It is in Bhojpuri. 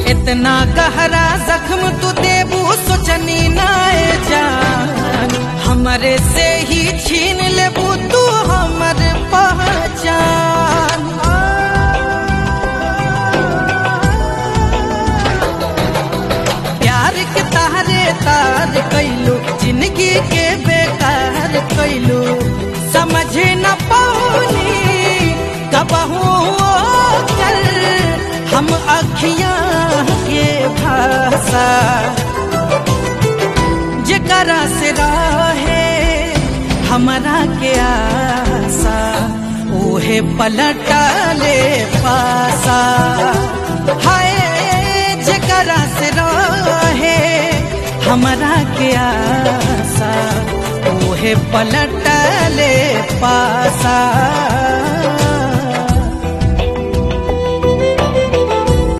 इतना गहरा जख्म तू देबू सोचनी नाए जान, हमरे से ही छीन लेबू तू हमर पहचान। प्यार के तारे तार कैलू, जिंदगी के बेकार कैलू, समझ न पानी कबहू कर हम अखियां के भाषा। जकरा से रहे हमरा के आशा, ओहे पलटा ले पासा। हाय जकरा से रहे हमरा के आशा, ओहे पलटा ले पासा।